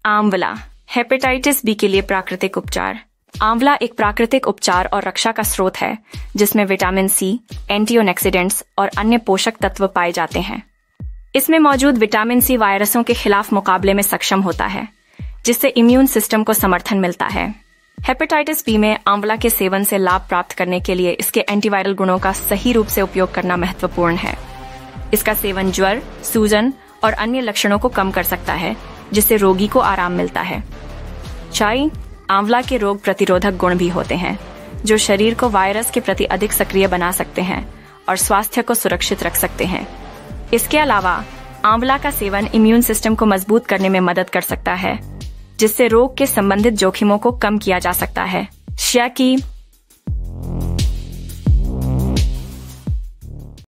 आंवला, hepatitis B के लिए प्राकृतिक उपचार। आंवला एक प्राकृतिक उपचार और रक्षा का स्रोत है जिसमें विटामिन सी, एंटीऑक्सीडेंट्स और अन्य पोषक तत्व पाए जाते हैं। इसमें मौजूद विटामिन सी वायरसों के खिलाफ मुकाबले में सक्षम होता है, जिससे इम्यून सिस्टम को समर्थन मिलता है। हेपेटाइटिस बी में आंवला के सेवन से लाभ प्राप्त करने के लिए इसके एंटीवायरल गुणों का सही रूप से उपयोग करना महत्वपूर्ण है। इसका सेवन ज्वर, सूजन और अन्य लक्षणों को कम कर सकता है, जिससे रोगी को आराम मिलता है। चाय, आंवला के रोग प्रतिरोधक गुण भी होते हैं, जो शरीर को वायरस के प्रति अधिक सक्रिय बना सकते हैं और स्वास्थ्य को सुरक्षित रख सकते हैं। इसके अलावा आंवला का सेवन इम्यून सिस्टम को मजबूत करने में मदद कर सकता है, जिससे रोग के संबंधित जोखिमों को कम किया जा सकता है।